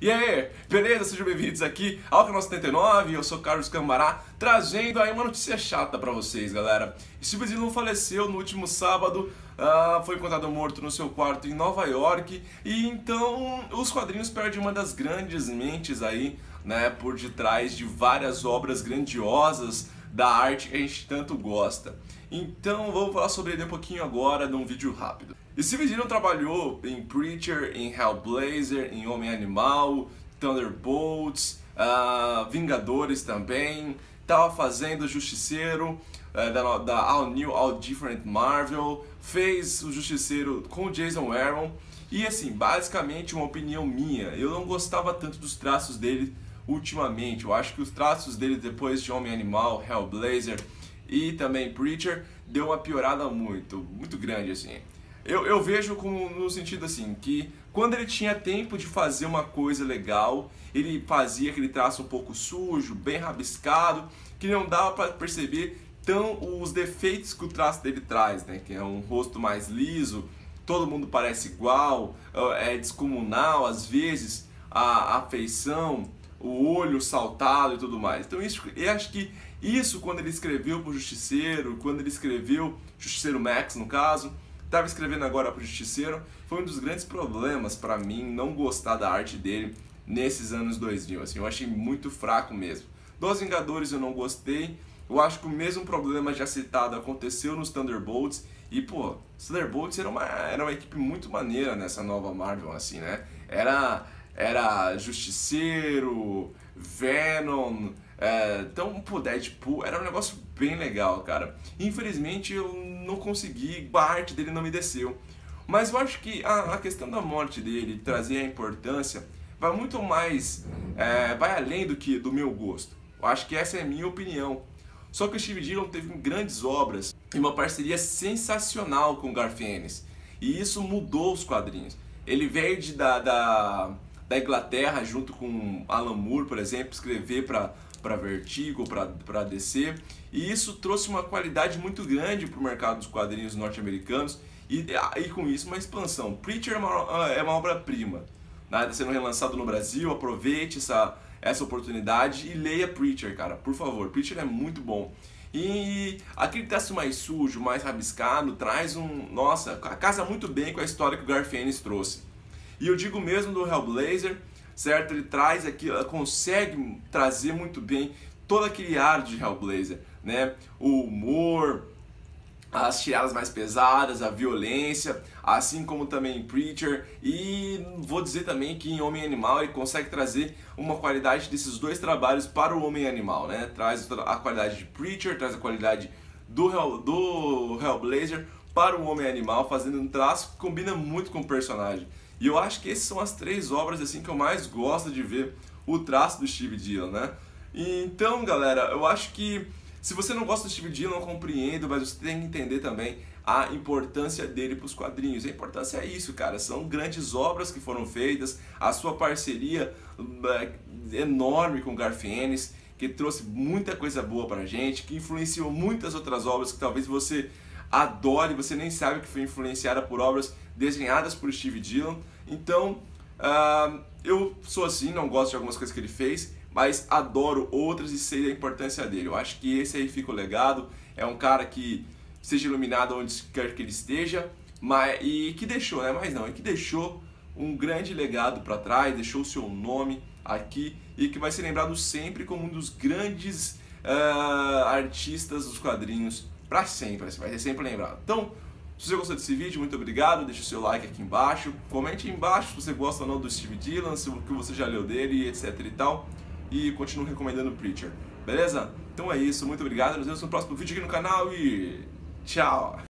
E aí, beleza? Sejam bem-vindos aqui ao canal 79, eu sou Carlos Cambará, trazendo aí uma notícia chata pra vocês, galera. Steve Dillon faleceu no último sábado, foi encontrado morto no seu quarto em Nova York, e então os quadrinhos perdem uma das grandes mentes aí, né, por detrás de várias obras grandiosas da arte que a gente tanto gosta. Então vamos falar sobre ele um pouquinho agora num vídeo rápido. Steve Dillon trabalhou em Preacher, em Hellblazer, em Homem-Animal, Thunderbolts, Vingadores também, estava fazendo Justiceiro da All New, All Different Marvel, fez o Justiceiro com o Jason Aaron e assim, basicamente uma opinião minha, eu não gostava tanto dos traços dele ultimamente, eu acho que os traços dele depois de Homem-Animal, Hellblazer e também Preacher deu uma piorada muito grande assim. Eu vejo como no sentido assim, que quando ele tinha tempo de fazer uma coisa legal, ele fazia aquele traço um pouco sujo, bem rabiscado, que não dava para perceber tão os defeitos que o traço dele traz, né? Que é um rosto mais liso, todo mundo parece igual, é descomunal às vezes, a feição, o olho saltado e tudo mais. Então eu acho que isso quando ele escreveu pro Justiceiro, quando ele escreveu Justiceiro Max no caso, estava escrevendo agora pro Justiceiro, foi um dos grandes problemas para mim não gostar da arte dele nesses anos 2000, assim, eu achei muito fraco mesmo. Dos Vingadores eu não gostei, eu acho que o mesmo problema já citado aconteceu nos Thunderbolts, e pô, os Thunderbolts era uma equipe muito maneira nessa nova Marvel, assim, né? Era Justiceiro, Venom, então, pô, Deadpool era um negócio bem legal, cara. Infelizmente eu não consegui, a arte dele não me desceu. Mas eu acho que a questão da morte dele, trazer a importância, vai muito mais, vai além do meu gosto. Eu acho que essa é a minha opinião. Só que o Steve Dillon teve grandes obras e uma parceria sensacional com o Garth Ennis. E isso mudou os quadrinhos. Ele veio da Inglaterra junto com Alan Moore, por exemplo, escrever para Vertigo, para DC, e isso trouxe uma qualidade muito grande para o mercado dos quadrinhos norte-americanos e com isso uma expansão. Preacher é uma obra-prima, nada sendo relançado no Brasil, aproveite essa oportunidade e leia Preacher, cara, por favor. Preacher é muito bom. E aquele traço mais sujo, mais rabiscado, traz nossa, casa muito bem com a história que o Garth Ennis trouxe. E eu digo mesmo do Hellblazer, certo? Ele traz aqui, consegue trazer muito bem todo aquele ar de Hellblazer, né? O humor, as tiradas mais pesadas, a violência, assim como também em Preacher. E vou dizer também que em Homem-Animal ele consegue trazer uma qualidade desses dois trabalhos para o Homem-Animal, né? Traz a qualidade de Preacher, traz a qualidade do Hellblazer para o Homem-Animal, fazendo um traço que combina muito com o personagem. E eu acho que essas são as três obras assim que eu mais gosto de ver o traço do Steve Dillon, né? Então, galera, eu acho que se você não gosta do Steve Dillon, eu compreendo, mas você tem que entender também a importância dele para os quadrinhos. A importância é isso, cara, são grandes obras que foram feitas, a sua parceria enorme com o Garth Ennis, que trouxe muita coisa boa pra gente, que influenciou muitas outras obras que talvez você adore, você nem sabe que foi influenciada por obras desenhadas por Steve Dillon. Então, eu sou assim, não gosto de algumas coisas que ele fez, mas adoro outras e sei da importância dele. Eu acho que esse aí fica o legado, é um cara que seja iluminado onde quer que ele esteja, e que deixou, né? Mas não, é que deixou um grande legado para trás, deixou o seu nome aqui e que vai ser lembrado sempre como um dos grandes artistas dos quadrinhos para sempre, vai ser sempre lembrado. Então, se você gostou desse vídeo, muito obrigado, deixa o seu like aqui embaixo, comente aí embaixo se você gosta ou não do Steve Dillon, se o que você já leu dele, etc e tal, e continue recomendando Preacher, beleza? Então é isso, muito obrigado, nos vemos no próximo vídeo aqui no canal e tchau!